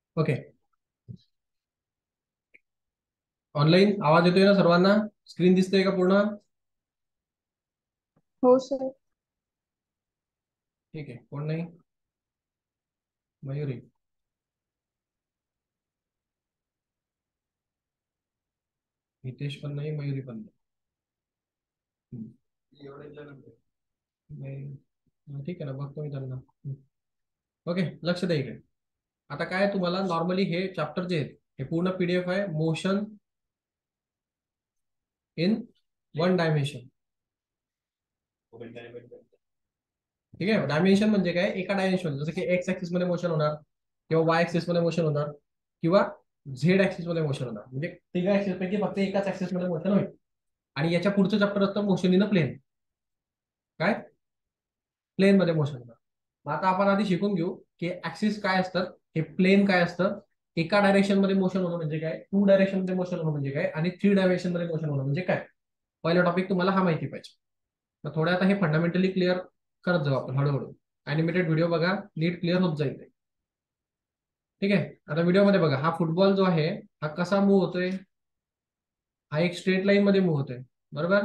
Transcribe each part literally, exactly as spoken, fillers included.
Okay. Online आवाज येतोय ना सर्वांना? स्क्रीन दिसतोय का पूर्ण? हो सर. ठीक आहे. कोण नाही? मयुरी. हितेश पण नाही, मयुरी पण नाही. हम्म. नाही. हा, ठीक आहे ना, बघतो मी त्यांना. हम्म. ओके, लक्ष द्या इकडे. आता काय तुम्हाला नॉर्मली हे चॅप्टर जे आहेत हे पूर्ण पीडीएफ आहे, मोशन इन वन डायमेन्शन. ठीक आहे. डायमेन्शन म्हणजे काय? एका डायमेन्शन, जसं की एक्स ऍक्सिस मध्ये मोशन होणार, किंवा वाय ऍक्सिस मध्ये मोशन होणार, किंवा झेड ऍक्सिस मध्ये मोशन होणार. म्हणजे तिघा ऍक्सिस पैकी फक्त एकाच ऍक्सिस मध्ये मोशन होईल. आणि याच्या पुढचं चॅप्टर असतं मोशन इन प्लेन. काय? प्लेन मध्ये मोशन होणार. मग आता आपण आधी शिकून घेऊ की ऍक्सिस काय असतात, हे प्लेन काय असतं, एका डायरेक्शन मध्ये मोशन होणं म्हणजे काय, टू डायरेक्शन मध्ये मोशन होणं म्हणजे काय, आणि थ्री डायमेन्शन मध्ये मोशन होणं म्हणजे काय. पहिला टॉपिक तुम्हाला हा माहिती पाहिजे. तर थोडं आता हे फंडामेंटली क्लिअर करत जाऊ आपण हळूहळू. अॅनिमेटेड व्हिडिओ बघा, नीट क्लिअर होत जाईल ते. ठीक आहे. आता व्हिडिओमध्ये बघा, हा फुटबॉल जो आहे हा कसा मूव्ह होतोय? हा एक स्ट्रेट लाईन मध्ये मूव्ह होतोय, बरोबर.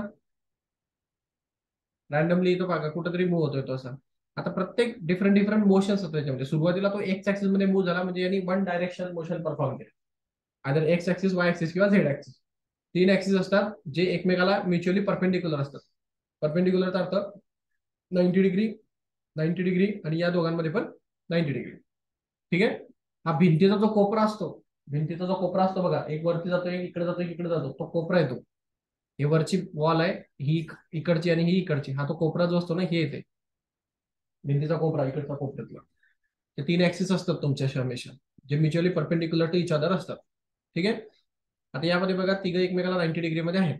रॅन्डमली इथं बघा कुठेतरी मूव्ह होतोय तो असा. आता प्रत्येक डिफरंट डिफरंट मोशन्स होते त्याच्यामध्ये. सुरुवातीला तो एक्स ऍक्सिस मध्ये मूव्ह झाला म्हणजे यांनी वन डायरेक्शन मोशन परफॉर्म केलं. Either X axis, Y axis किंवा झेड ऍक्सिस. तीन ऍक्सिस असतात जे एकमेकाला म्युच्युअली परपेंडिक्युलर असतात. परपेंडिक्युलरचा अर्थ नाईन्टी डिग्री, नाईन्टी डिग्री, आणि या दोघांमध्ये पण नाईन्टी डिग्री. ठीक आहे. हा भिंतीचा जो कोपरा असतो, भिंतीचा जो कोपरा असतो बघा, एक वरती जातोय, इकडे जातोय, इकडे जातो, तो कोपरा येतो. हे वरची वॉल आहे, ही इकडची आणि ही इकडची, हा तो कोपरा जो असतो ना, हे येते भिंतीचा कोपरा, इकडचा कोपऱ्यातला. ते तीन ऍक्सिस असतात तुमच्या हमेशा, जे mutually perpendicular to each other असतात. ठीक आहे. आता यामध्ये बघा तिघं एकमेकाला नाईन्टी डिग्री मध्ये आहेत.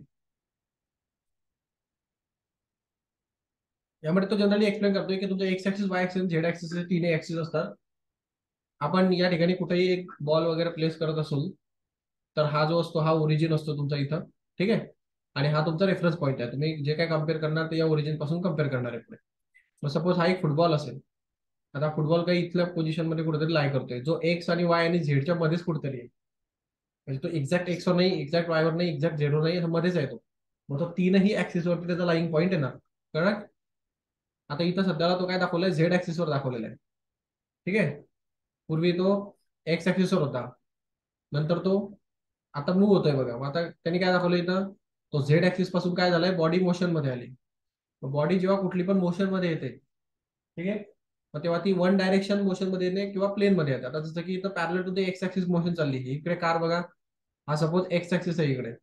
यामध्ये तो जनरली एक्सप्लेन करतोय की तुमचं X axis, Y axis, Z axis हे तीन ऍक्सिस असतात. आपण या ठिकाणी कुठेही एक बॉल वगैरे प्लेस करत असू, तर हा जो असतो हा ओरिजिन असतो तुमचा इथं. ठीक आहे. आणि हा तुमचा रेफरन्स पॉईंट आहे. तुम्ही जे काय कम्पेअर करणार ते या ओरिजिन पासून कम्पेअर करणार आहे पुढे. मग सपोज हा एक फुटबॉल असेल. आता फुटबॉल काही इथल्या पोझिशन मध्ये कुठेतरी लाय करतोय, जो एक्स आणि वाय आणि झेडच्या मध्येच कुठेतरी आहे. म्हणजे तो एक्झॅक्ट एक्सवर नाही, एक्झॅक्ट वायवर नाही, एक्झॅक्ट झेडवर नाही, मध्येच आहे तो. मग तो तीनही ऍक्सिस वरती त्याचा लाईंग पॉईंट येणार. कळणार. आता इथं सध्याला तो काय दाखवलाय, झेड ऍक्सिसवर दाखवलेला आहे. ठीक आहे. पूर्वी तो एक्स ऍक्सिसवर होता, नंतर तो आता मूव्ह होतोय बघा. मग आता त्यांनी काय दाखवलं इथं, तो झेड ऍक्सिस पासून काय झालाय, बॉडी मोशन मध्ये आली. बॉडी जेव्हा कुठली पण मोशन मध्ये येते, ठीक आहे, मग तेव्हा ती वन डायरेक्शन मोशन मध्ये येते किंवा प्लेन मध्ये येते. आता जसं की इथं parallel to the X axis motion चालली, इकडे कार बघा, हा सपोज एक्स ऍक्सिस आहे इकडे.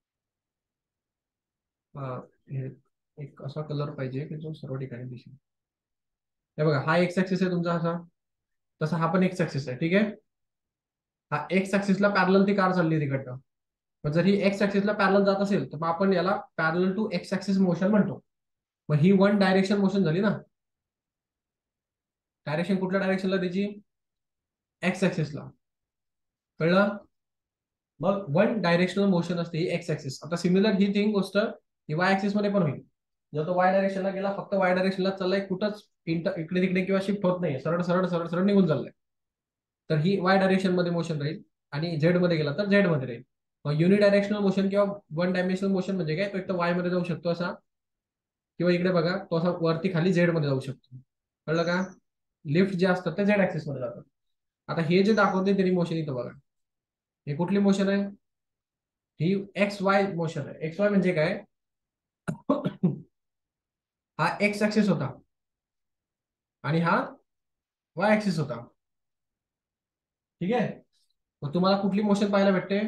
हा, हे एक असा कलर पाहिजे की जो सर्व ठिकाणी दिसेल. हे बघा, हा एक्स ऍक्सिस आहे तुमचा असा, तसा हा पण एक्स ऍक्सिस आहे. ठीक आहे. हा एक्स ऍक्सिसला पॅरल ती कार चालली तिकडनं. मग जर ही एक्स ऍक्सिसला पॅरल जात असेल तर मग आपण याला पॅरल टू एक्स ऍक्सिस मोशन म्हणतो. मग ही वन डायरेक्शन मोशन झाली ना. डायरेक्शन कुठल्या डायरेक्शनला त्याची? एक्स ऍक्सिसला. कळलं. मग वन डायरेक्शनल मोशन असते ही एक्स ऍक्सिस. आता सिमिलर ही थिंग गोष्ट ही वाय ऍक्सिस मध्ये पण होईल. जर तो वाय डायरेक्शनला गेला, फक्त वाय डायरेक्शनला चाललाय, कुठंच इंटर इकडे तिकडे किंवा शिफ्ट होत नाही, सरळ सरळ सरळ सरळ निघून चाललाय, तर ही वाय डायरेक्शन मध्ये मोशन राहील. आणि झेड मध्ये गेला तर झेड मध्ये राहील. मग युनिडायरेक्शनल मोशन किंवा वन डायमेन्शनल मोशन म्हणजे काय, तो एक तर वाय मध्ये जाऊ शकतो असा, किंवा इकडे बघा तो असा वरती खाली झेड मध्ये जाऊ शकतो. कळलं का. लिफ्ट जे असतात ते झेड ऍक्सिस मध्ये जातात. आता हे जे दाखवते त्यांनी मोशन इथं बघा, हे कुठली मोशन आहे? ही एक्स वाय मोशन आहे. एक्स वाय म्हणजे काय, हा एक्स ऍक्सिस होता आणि हा वाय ऍक्सिस होता. ठीक आहे. मग तुम्हाला कुठली मोशन पाहायला भेटते?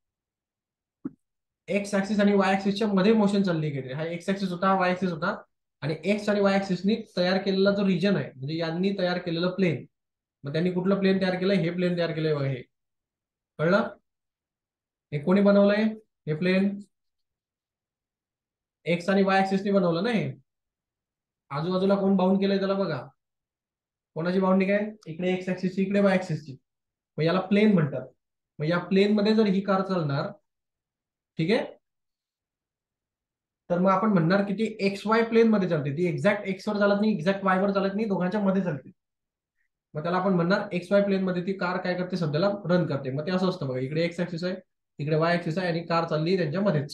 एक्स ऍक्सिस आणि वाय ऍक्सिसच्या मध्ये मोशन चालली गेली. हा एक्स ऍक्सिस होता, वाय ऍक्सिस होता, आणि एक्स आणि वाय ऍक्सिसनी तयार केलेला जो रिजन आहे, म्हणजे यांनी तयार केलेलं प्लेन. मग त्यांनी कुठलं प्लेन तयार केलंय? हे प्लेन तयार केलंय बघा, हे. कळलं. हे कोणी बनवलंय हे प्लेन? एक्स आणि वाय ऍक्सिसनी बनवलं ना हे. आजूबाजूला कोण बाउंड केलंय त्याला बघा. कोणाची बाउंडिंग आहे? इकडे एक्स ऍक्सिसची, इकडे वाय ऍक्सिसची. मग याला प्लेन म्हणतात. मग या प्लेन मध्ये जर ही कार चालणार, ठीक आहे, तर मग आपण म्हणणार की ती एक्स वाय प्लेन मध्ये चालते. ती एक्झॅक्ट एक्स वर चालत नाही, एक्झॅक्ट वाय वर चालत नाही, दोघांच्या मध्ये चालते. मग त्याला आपण म्हणणार एक्स वाय प्लेन मध्ये ती कार काय करते, सध्याला रन करते. मग ते असं असतं बघा, इकडे एक्स ऍक्सिस आहे, इकडे वाय ऍक्सिस आहे, आणि कार चालली त्यांच्यामध्येच.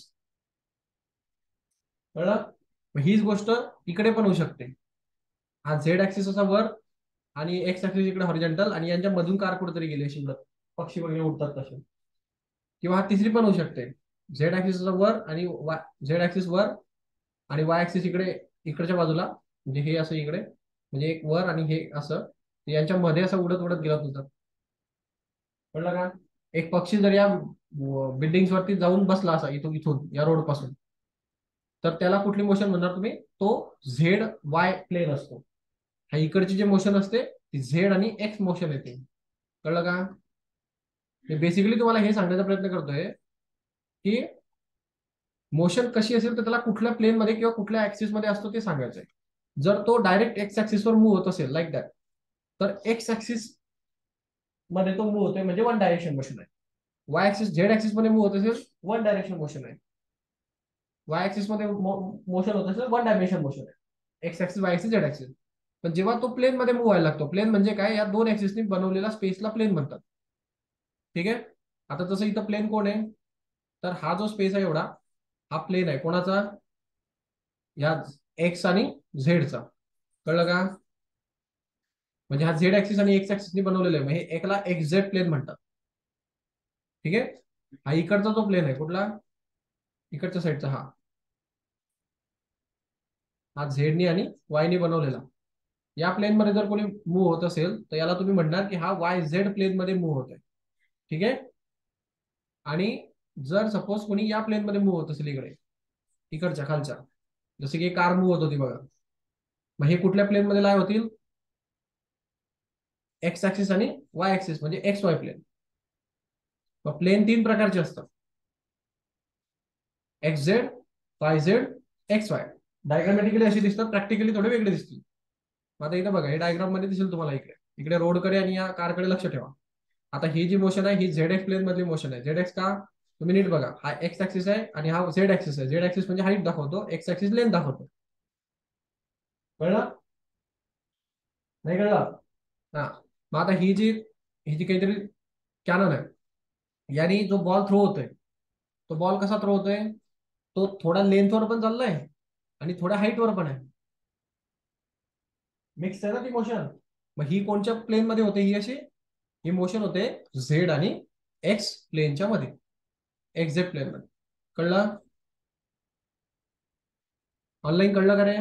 कळलं? मग हीच गोष्ट इकडे पण होऊ शकते. हा झेड ऍक्सिस असा वर आणि एक्स ऍक्सिस इकडे हॉरिझॉन्टल, आणि यांच्या मधून कार कुठेतरी गेली अशी उडत, पक्षी वगैरे उडतात तसे. किंवा हा तिसरी पण होऊ शकते, झेड ऍक्सिस वर आणि झेड ऍक्सिस वर आणि वाय ऍक्सिस इकडे इकडच्या बाजूला, म्हणजे हे असं इकडे, म्हणजे एक वर आणि हे असं, यांच्या मध्ये असं उडत उडत गेला तुझा. कळलं का? एक पक्षी जर या बिल्डिंग वरती जाऊन बसला असा इथून इथून या रोड पासून, तर त्याला कुठली मोशन म्हणणार तुम्ही? तो झेड वाय प्लेन असतो. हा इकडची जे मोशन असते ती झेड आणि एक्स मोशन येते. कळलं का? बेसिकली तुम्हाला हे सांगण्याचा प्रयत्न करतोय की मोशन कशी असेल तर त्याला कुठल्या प्लेन मध्ये किंवा कुठल्या ऍक्सिस मध्ये असतो ते सांगायचंय. जर तो डायरेक्ट एक्स ऍक्सिसवर मूव्ह होत असेल लाईक दॅट, तर एक्स ऍक्सिस मध्ये तो मूव्ह होतोय म्हणजे वन डायरेक्शन मोशन आहे. वाय ऍक्सिस झेड ऍक्सिस मध्ये मूव्ह होत असेल वन डायरेक्शन मोशन आहे. वाय ऍक्सिस मध्ये मोशन होत असेल वन डायमेन्शन मोशन आहे. X axis, Y axis, Z axis. पण जेव्हा तो प्लेन मध्ये मूव्ह व्हायला लागतो, प्लेन म्हणजे काय, या दोन ऍक्सिसनी बनवलेला स्पेसला प्लेन म्हणतात. ठीक आहे? आता तसं इथं प्लेन कोण आहे, तर हा जो स्पेस आहे एवढा, हा प्लेन आहे कोणाचा, या एक्स आणि झेडचा. कळलं का? म्हणजे हा झेड ऍक्सिस आणि एक्स ऍक्सिसनी बनवलेला आहे, म्हणजे एकला एक्स झेड प्लेन म्हणतात. ठीक आहे? हा इकडचा जो प्लेन आहे कुठला, इकडच्या साईडचा, हा हा झेडनी आणि वायनी बनवलेला. या प्लेन मध्ये जर कोणी मूव्ह होत असेल तर याला तुम्ही म्हणणार की हा वाय झेड प्लेन मध्ये मूव्ह होत आहे. ठीक आहे? आणि जर सपोज कोणी या प्लेन मध्ये मूव्ह होत असेल इकडे, इकडच्या खालच्या, जसे की कार मूव्ह होत होती बघा, मग हे कुठल्या प्लेन मध्ये लाय होतील, एक्स ऍक्सिस आणि वाय ऍक्सिस, म्हणजे एक्स वाय प्लेन. मग प्लेन तीन प्रकारचे असतात, X Z, Y Z, X Y. Diagrammatically अशी दिसतात, प्रॅक्टिकली थोडे वेगळे दिसतील. मग आता इथं बघा, हे डायग्राम मध्ये दिसेल तुम्हाला, इकडे इकडे रोडकडे आणि या कारकडे लक्ष ठेवा. आता ही जी मोशन आहे ही झेड एक्स प्लेन मधली मोशन आहे. झेड एक्स का, तुम्ही नीट बघा, हा एक्स ऍक्सिस आहे आणि हा झेड ऍक्सिस आहे. झेड ऍक्सिस म्हणजे हाईट दाखवतो, एक्स ऍक्सिस लेंथ दाखवतो. कळलं? नाही कळलं? हा. मग आता ही जी ही जी काहीतरी कॅनन आहे, यानी जो बॉल थ्रो होतोय, तो बॉल कसा थ्रो होतोय, तो थोडा लेंथवर पण चाललाय आणि थोड्या हाईटवर पण आहे. मिक्स आहे ना ती मोशन. मग ही कोणत्या प्लेन मध्ये होते, ही अशी ही मोशन होते झेड आणि एक्स प्लेनच्या मध्ये, एक्स झेड प्लेन मध्ये. कळलं? ऑनलाईन कळलं का रे?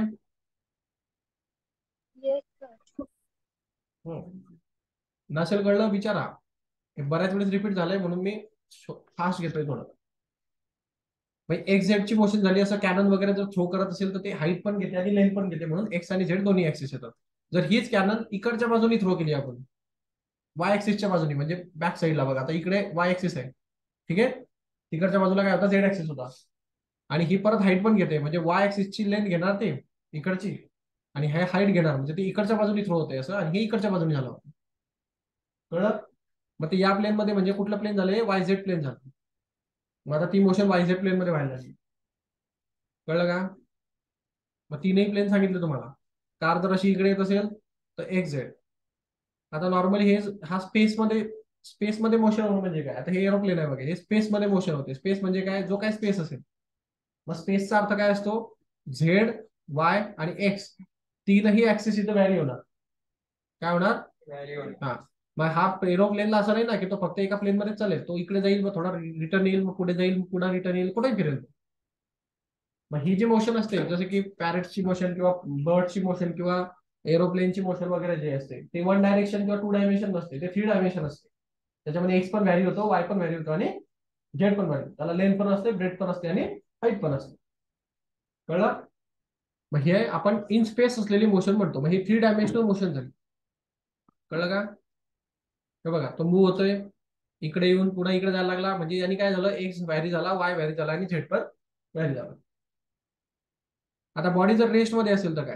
हम्म. नसेल कळलं विचारा, हे बऱ्याच वेळेस रिपीट झालंय म्हणून मी फास्ट घेतोय थोडं. एक्स झेड ची मोशन झाली, असं कॅनन वगैरे जर थ्रो करत असेल तर ते हाईट पण घेते आणि लेंथ पण घेते, म्हणून एक्स आणि झेड दोन्ही ऍक्सिस येतात. जर हीच कॅनन इकडच्या बाजूनी थ्रो केली आपण, वाय ऍक्सिसच्या बाजूनी, म्हणजे बॅक साईडला बघा, आता इकडे वाय ऍक्सिस आहे, ठीक आहे, तिकडच्या बाजूला काय होता, झेड ऍक्सिस होता, आणि ही परत हाईट पण घेते, म्हणजे वाय ऍक्सिसची लेंथ घेणार ते इकडची, आणि हे हाईट घेणार, म्हणजे ती इकडच्या बाजूनी थ्रो होते असं, आणि हे इकडच्या बाजूने झालं. कळलं? मग ते या प्लेन मध्ये म्हणजे कुठलं प्लेन झालं, वाय झेड प्लेन झालं. मग आता ती मोशन वाय झेड प्लेन मध्ये व्हायला लागली. कळलं का? मग तीनही प्लेन सांगितले तुम्हाला. कार जर अशी इकडे येत असेल तर एक्स झेड. आता नॉर्मली हे हा स्पेस मध्ये स्पेस मध्ये मोशन होणं म्हणजे काय, आता हे एरोप्लेन आहे बघा, हे स्पेस मध्ये मोशन होते. स्पेस म्हणजे काय, जो काय स्पेस असेल. मग स्पेसचा अर्थ काय असतो, झेड, वाय आणि एक्स तीनही ऍक्सिस इथं व्हॅरी होणार. काय होणार? व्हॅरी होणार. हा. मग हा एरोप्लेनला असं नाही ना की तो फक्त एका प्लेन मध्ये चालेल, तो इकडे जाईल मग थोडा रिटर्न येईल, मग पुढे जाईल, पुन्हा रिटर्न येईल, कुठेही फिरेल. मग ही जी मोशन असते, जसे की पॅरेटची मोशन किंवा बर्डची मोशन किंवा एरोप्लेनची मोशन वगैरे जे असते, ते वन डायरेक्शन किंवा टू डायमेन्शन नसते, ते थ्री डायमेन्शन असते. त्याच्यामध्ये एक्स पण व्हॅरी होतो, वाय पण व्हॅरी होतो आणि झेड पण व्हॅरी होतो. त्याला लेंथ पण असते, ब्रेथ पण असते आणि हाईट पण असते. कळलं? मग हे आपण इन स्पेस असलेली मोशन म्हणतो. मग ही थ्री डायमेन्शनल मोशन झाली. कळलं का? हे बघा, तो मूव्ह होतोय, इकडे येऊन पुन्हा इकडे जायला लागला, म्हणजे यांनी काय झालं, एक्स व्हॅरी झाला, वाय व्हॅरी झाला आणि झेड पण व्हॅरी झाला. आता बॉडी जर रेस्ट मध्ये असेल तर काय,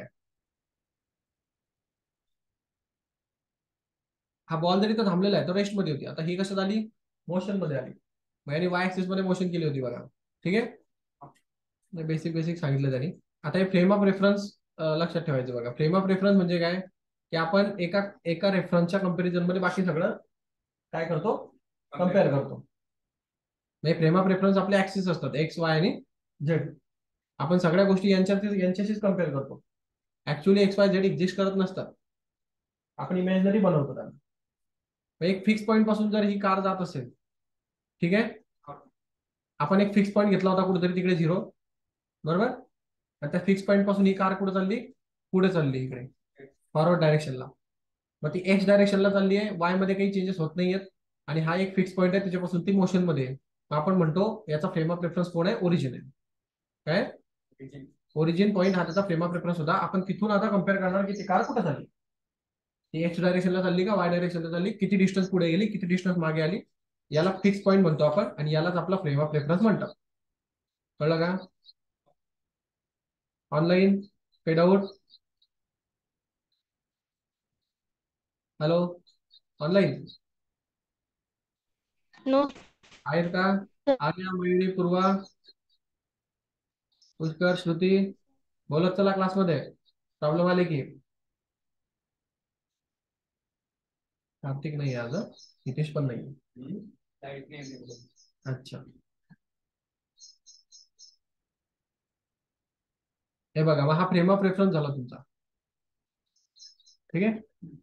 हा बॉल जरी तर थांबलेला आहे तो रेस्ट मध्ये होती, आता ही कसं झाली, मोशन मध्ये आली. मग यांनी वाय ऍक्सिस मध्ये मोशन केली होती बघा. ठीक आहे, बेसिक बेसिक सांगितलं त्यांनी. आता हे फ्रेम ऑफ रेफरन्स लक्षात ठेवायचं बघा. फ्रेम ऑफ रेफरन्स म्हणजे काय, की आपण एका एका रेफरन्सच्या कंपॅरिझन मध्ये बाकी सगळं काय करतो, कम्पेअर करतो. म्हणजे फ्रेम ऑफ रेफरन्स आपले ऍक्सिस असतात एक्स वाय आणि झेड. आपण सगळ्या गोष्टी यांच्यात यांच्याशीच कम्पेअर करतो. Actually X Y Z exist करत नसतात, आपण इमॅजिनरी बनवतो त्यांना. एक फिक्स पॉईंट पासून जर ही कार जात असेल, ठीक आहे, आपण एक फिक्स पॉईंट घेतला होता कुठेतरी तिकडे झिरो, बरोबर. आणि त्या फिक्स पॉईंट पासून ही कार कुठे चालली, पुढे चालली इकडे फॉरवर्ड डायरेक्शनला. मग ती एक्स डायरेक्शनला चालली आहे, वाय मध्ये काही चेंजेस होत नाहीयेत, आणि हा एक फिक्स पॉईंट आहे त्याच्यापासून ती मोशन मध्ये आहे. आपण म्हणतो याचा फ्रेम ऑफ रेफरन्स कोण आहे, ओरिजिन आहे. काय ओरिजिन पॉईंट हा त्याचा फ्रेम ऑफ रेफरन्स होता. आपण तिथून आता कम्पेअर करणार की ती कार कुठे चालली, ती एक्स डायरेक्शनला चालली का वाय डायरेक्शनला चालली, किती डिस्टन्स पुढे गेली, किती डिस्टन्स मागे आली. याला फिक्स पॉईंट म्हणतो आपण, आणि यालाच आपला फ्रेम ऑफ रेफरन्स म्हणतात. कळलं का? ऑनलाईन काही डाऊट? हॅलो, ऑनलाईन नो आहेत का? आर्या, मयुरी, पूर्वा, पुष्कर, श्रुती बोलत चला क्लासमध्ये. प्रॉब्लेम आले की. कार्तिक नाही आज, नितेश पण नाही. अच्छा, हे बघा, मग हा फ्रेम ऑफ रेफरन्स झाला तुमचा. ठीक आहे.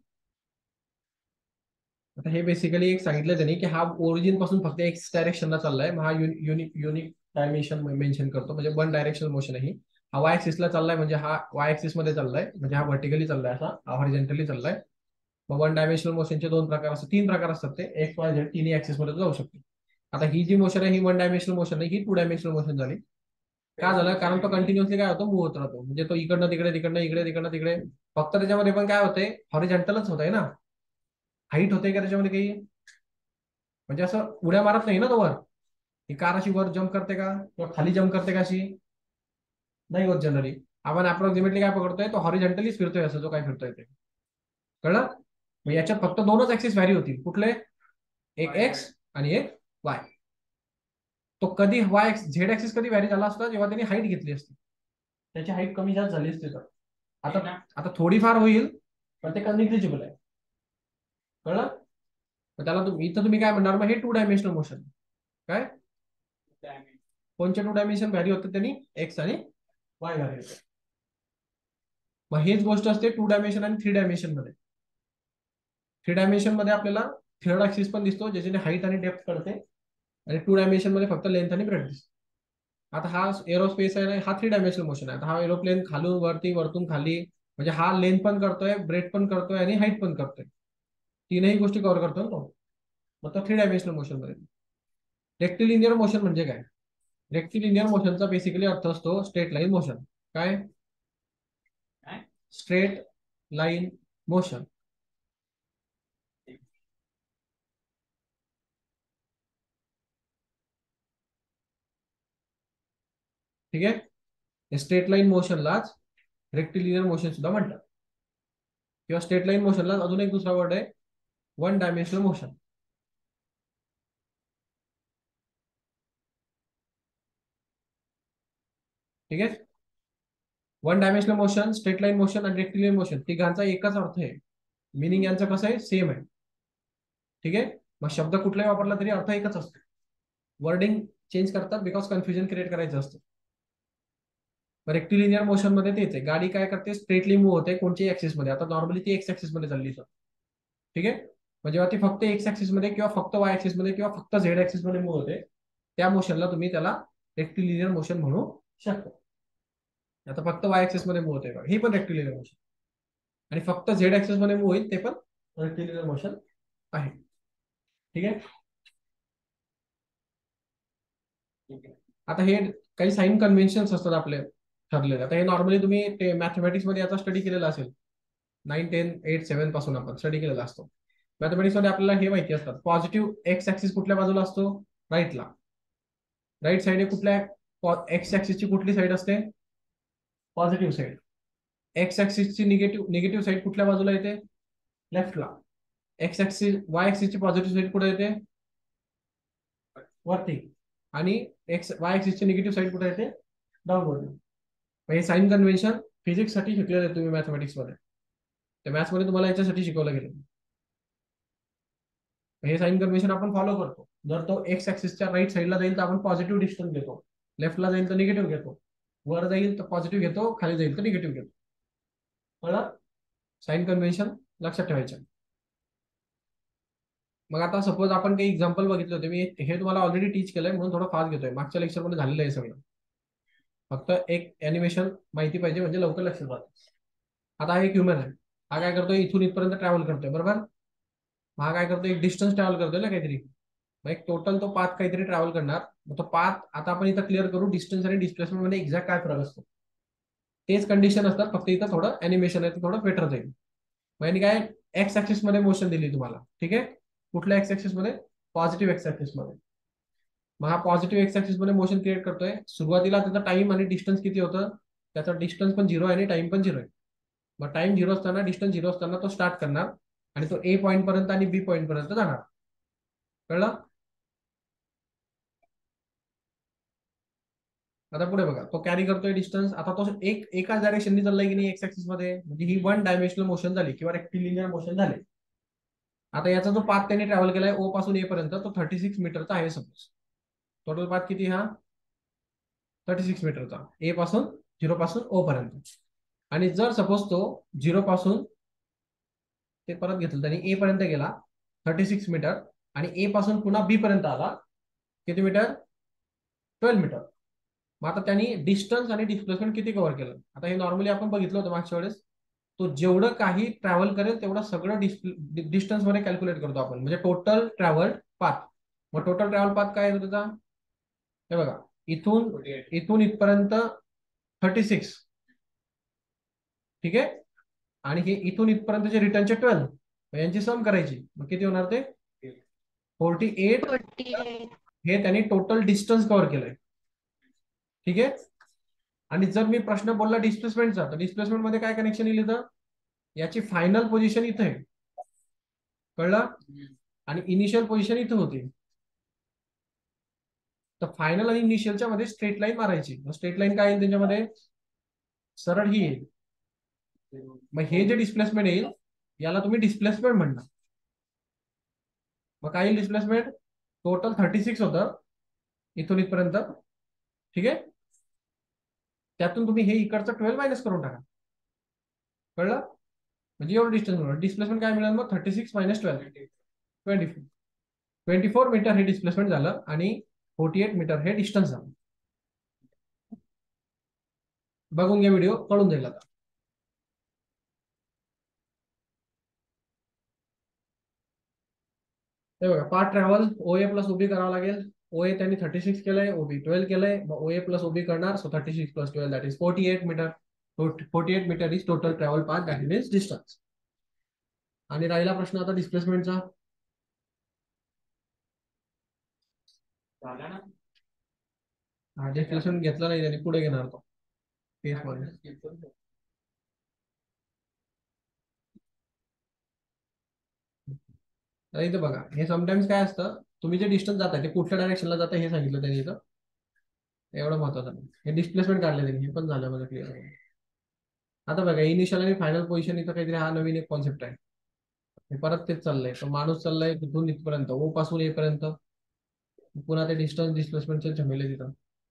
आता हे बेसिकली एक सांगितलं त्यांनी की हा ओरिजिन पासून फक्त एक्स डायरेक्शनला चाललाय. मग हा युनिक युनिक डायमेन्शन मेन्शन करतो, म्हणजे वन डायरेक्शनल मोशन आहे. हा वाय ऍक्सिसला चाललाय, म्हणजे हा वाय ऍक्सिस मध्ये चाललाय, म्हणजे हा व्हर्टिकली चाललाय, असा हॉरिझॉन्टली चाललाय. मग वन डायमेन्शनल मोशनचे दोन प्रकार असतात, तीन प्रकार असतात ते, एक्स वाय झेड तिन्ही ऍक्सिस मध्ये जाऊ शकते. आता ही जी मोशन आहे ही वन डायमेन्शनल मोशन नाही, ही टू डायमेन्शनल मोशन झाली. का झालं? कारण तो कंटिन्युअसली काय होतो, मूव्ह होत राहतो. म्हणजे तो इकडनं तिकडे, तिकडनं इकडे, तिकडनं तिकडे. फक्त त्याच्यामध्ये पण काय होतंय, हॉरिझॉन्टलच होत आहे ना, हाईट होते का त्याच्यामध्ये काही, म्हणजे असं उड्या मारत नाही ना तो वर. ही कार अशी वर जम्प करते का, किंवा खाली जम्प करते का, अशी नाही होत जनरली. आपण अप्रॉक्सिमेटली काय पकडतोय, तो हॉरिझॉन्टलीच फिरतोय, असं जो काय फिरतोय ते. कळलं? मग याच्यात फक्त दोनच ऍक्सिस व्हॅरी होतील. कुठले? एक एक्स आणि एक वाय. तो कधी वाय झेड ऍक्सिस कधी व्हॅरी झाला असता, जेव्हा त्यांनी हाईट घेतली असती, त्याची हाईट कमी जास्त झाली असते. तर आता आता थोडीफार होईल, पण ते निग्लिजिबल आहे. कळलं? मग त्याला तुम्ही इथं तुम्ही काय म्हणणार, मग हे टू डायमेन्शनल मोशन. काय कोणचे टू डायमेन्शन व्हॅरी होते त्यांनी, एक्स आणि वाय व्हॅरी होते. मग हेच गोष्ट असते टू डायमेन्शन आणि थ्री डायमेन्शन मध्ये. थ्री डायमेन्शन मध्ये आपल्याला थर्ड ऍक्सिस पण दिसतो, ज्याच्याने हाईट आणि डेप्थ कळते, आणि टू डायमेन्शन मध्ये फक्त लेंथ आणि ब्रेथ दिसतो. आता हा एरोस्पेस आहे, हा थ्री डायमेन्शनल मोशन आहे. आता हा एरोप्लेन खालून वरती, वरतून खाली, म्हणजे हा लेंथ पण करतोय, ब्रेथ पण करतोय, आणि हाईट पण करतोय. तीनही गोष्टी कव्हर करतो ना तो. मग तो थ्री डायमेन्शनल मोशन मध्ये. रेक्टिलिनियर मोशन म्हणजे काय? रेक्टिलिनियर मोशनचा बेसिकली अर्थ असतो स्ट्रेट लाईन मोशन. काय? Straight line motion. ठीक आहे. स्ट्रेट लाईन मोशनलाच रेक्टिलिनियर मोशन सुद्धा म्हणतात, किंवा स्ट्रेट लाईन मोशनला अजून एक दुसरा वर्ड आहे, वन डायमेन्शनल मोशन. ठीक आहे. One dimensional motion, straight line motion आणि रेक्टिलिनियर मोशन तिघांचा एकच अर्थ आहे. मिनिंग यांचं कसं आहे, सेम आहे. ठीक आहे. मग शब्द कुठलाही वापरला तरी अर्थ एकच असतो. वर्डिंग चेंज करतात बिकॉज कन्फ्युजन क्रिएट करायचं असतं. रेक्टिलिनियर मोशन मध्ये तेच आहे, गाडी काय करते, स्ट्रेटली मूव्ह होते कोणत्याही ऍक्सिस मध्ये. आता नॉर्मली ती एक्स ऍक्सिस मध्ये चालली. ठीक आहे. मग जेव्हा ती फक्त एक्स ऍक्सिस मध्ये, किंवा फक्त वाय ऍक्सिस मध्ये, किंवा फक्त झेड ऍक्सिस मध्ये मूव्ह होते, त्या मोशनला तुम्ही त्याला रेक्टिलिनियर मोशन म्हणू शकता. आता फक्त वाय ऍक्सिस मध्ये मूव्ह होते, ही पण रेक्टिलिनियर मोशन. आणि फक्त झेड ऍक्सिस मध्ये मूव्ह होईल, ते पण रेक्टिलिनियर मोशन आहे. ठीक आहे. आता हे काही साइन कन्व्हेन्शन असतात आपले ठरलेले. आता हे नॉर्मली तुम्ही मॅथमॅटिक्स मध्ये याचा स्टडी केलेला असेल, नाईन टेन एट सेव्हन पासून आपण स्टडी केलेला असतो. मॅथमॅटिक्स मध्ये आपल्याला हे माहिती असतात, पॉझिटिव्ह एक्स ऍक्सिस कुठल्या बाजूला असतो, राईटला. राईट साइड कुठल्या एक्स ऍक्सिसची कुठली साईड असते, पॉझिटिव्ह साईड. एक्स ऍक्सिसची निगेटिव्ह निगेटिव्ह साईड कुठल्या बाजूला येते, लेफ्टला. एक्स ऍक्सिस वाय ऍक्सिसची पॉझिटिव्ह साईड कुठे येते, वरती. आणि एक्स वाय ऍक्सिसची निगेटिव्ह साईड कुठे येते, डाऊनवर्ड. हे साइन कन्व्हेन्शन फिजिक्स साठी शिकलेले तुम्ही मॅथमॅटिक्स मध्ये. ते मॅथ्स मध्ये तुम्हाला याच्यासाठी शिकवलं गेलं. हे साइन कन्व्हेन्शन आपण फॉलो करतो. जर तो एक्स ऍक्सिसच्या राईट साईडला जाईल तर आपण पॉझिटिव्ह डिस्टन्स घेतो, लेफ्टला जाईल तर निगेटिव्ह घेतो, वर जाईल तर पॉझिटिव्ह घेतो, खाली जाईल तर निगेटिव्ह घेतो. कळलं? साइन कन्व्हेन्शन लक्षात ठेवायचं. मग आता सपोज आपण काही एक्झाम्पल बघितले होते, मी हे तुम्हाला ऑलरेडी टीच केलंय म्हणून थोडं फास्ट घेतोय, मागच्या लेक्चरमध्ये झालेलं आहे सगळं. फक्त एक अॅनिमेशन माहिती पाहिजे म्हणजे लवकर लक्षात राहतं. आता हा एक ह्युमन आहे, हा काय करतोय, इथून इथपर्यंत ट्रॅव्हल करतोय, बरोबर. हा काय करतोय, एक डिस्टन्स ट्रॅव्हल करतोय ना काहीतरी, मग एक टोटल तो पाथ काहीतरी ट्रॅव्हल करणार. मग तो पाथ आता आपण इथं क्लिअर करू, डिस्टन्स आणि डिस्प्लेसमेंट मध्ये एक्झॅक्ट काय फरक असतो. तेच कंडिशन असतात, फक्त इथं थोडं अॅनिमेशन आहे, थोडं बेटर जाईल. मग यांनी काय एक्स ऍक्सिस मध्ये मोशन दिली तुम्हाला, ठीक आहे. कुठल्या एक्स ऍक्सिस मध्ये? पॉझिटिव्ह एक्स ऍक्सिस मध्ये. मग हा पॉझिटिव्ह एक्स ऍक्सिस मध्ये मोशन क्रिएट करतोय. सुरुवातीला त्याचा टाइम आणि डिस्टन्स किती होतं? त्याचा डिस्टन्स पण झिरो आहे आणि टाइम पण झिरो आहे. मग टाइम झिरो असताना, डिस्टन्स झिरो असताना तो स्टार्ट करणार आणि तो ए पॉईंट पर्यंत आणि बी पॉईंट पर्यंत जाणार. कळलं? आता पुढे बघा, तो कॅरी करतोय डिस्टन्स. आता तो एक एकाच डायरेक्शननी चाललाय की नाही एक्स ऍक्सिस मध्ये, म्हणजे ही वन डायमेन्शनल मोशन झाली किंवा रेक्टिलिनियर मोशन झाले. आता याचा जो पाथ त्यांनी ट्रॅव्हल केलाय ओ पासून ए पर्यंत, तो थर्टी सिक्स मीटरचा आहे सपोज. टोटल पाथ किती? हा थर्टी सिक्स मीटरचा, ए पासून झिरो पासून ओ पर्यंत. आणि जर सपोज तो झिरो पासून ते परत घेतलं त्यांनी ए पर्यंत गेला थर्टी सिक्स मीटर, आणि ए पासून पुन्हा बी पर्यंत आला किती मीटर? Twelve metre. मग आता त्यांनी डिस्टन्स आणि डिस्प्लेसमेंट किती कव्हर केलं? आता हे नॉर्मली आपण बघितलं होतं मागच्या वेळेस. तो जेवढं काही ट्रॅव्हल करेल तेवढं सगळं डिस्टन्स मध्ये कॅल्क्युलेट करतो आपण, म्हणजे टोटल ट्रॅव्हल पाथ. मग टोटल ट्रॅव्हल पाथ काय आहे त्याचा? हे बघा, इथून इथून इथपर्यंत थर्टी सिक्स, ठीक आहे. आणि हे इथून इथपर्यंतचे रिटर्नचे ट्वेल्व, यांची सम करायची, मग किती होणार ते? Forty eight. हे त्यांनी टोटल डिस्टन्स कव्हर केलंय, ठीक आहे. आणि जर मी प्रश्न बोलला डिस्प्लेसमेंटचा, तर डिस्प्लेसमेंट मध्ये काय कनेक्शन येईल इथं? याची फायनल पोझिशन इथे आहे, कळलं. आणि इनिशियल पोझिशन इथे होती. तर फायनल आणि इनिशियलच्या मध्ये स्ट्रेट लाईन मारायची. स्ट्रेट लाईन काय येईल त्यांच्यामध्ये? सरळ ही येईल. मग हे जे डिस्प्लेसमेंट येईल याला तुम्ही डिस्प्लेसमेंट म्हणणार. मग काय येईल डिस्प्लेसमेंट? टोटल थर्टी सिक्स होतं इथून इथपर्यंत, ठीक आहे. त्यातून तुम्ही हे इकडचं ट्वेल्व मायनस करून टाका, कळलं. म्हणजे एवढं डिस्टन्स डिस्प्लेसमेंट काय मिळेल मग? Thirty six minus twelve, twenty four. Twenty four metre हे डिस्प्लेसमेंट झालं आणि फोर्टी एट मीटर हे डिस्टन्स झालं. बघून घ्या व्हिडिओ, कळून जाईल आता. हे बघा, part travel O A plus OB करावं लागेल. ओ ए त्यांनी थर्टी सिक्स केलंय, ओबी ट्वेल्व केलंय. मग ओ ए प्लस ओबी करणार, so thirty six plus twelve that is forty eight metre. Forty eight metre is total travel path, that means distance. आणि राहिला प्रश्न आता डिस्प्लेसमेंटचा. हा डिस्प्लेसमेंट घेतला नाही त्यांनी, पुढे घेणार तो केस मध्ये. तर इथं बघा, हे समटाइम्स काय असतं, तुम्ही जे डिस्टन्स जाता ते कुठल्या डायरेक्शनला जातं हे सांगितलं त्यांनी इथं, एवढं महत्वाचं नाही. हे डिस्प्लेसमेंट काढले त्यांनी, हे पण झालं माझं क्लिअर. आता बघा, इनिशियल आणि फायनल पोझिशन इथं काहीतरी हा नवीन एक कॉन्सेप्ट आहे. हे परत तेच चाललंय. तर माणूस चाललाय तिथून इथपर्यंत, ओ पासून ए पर्यंत, पुन्हा ते डिस्टन्स डिस्प्लेसमेंटचे झमेले तिथं.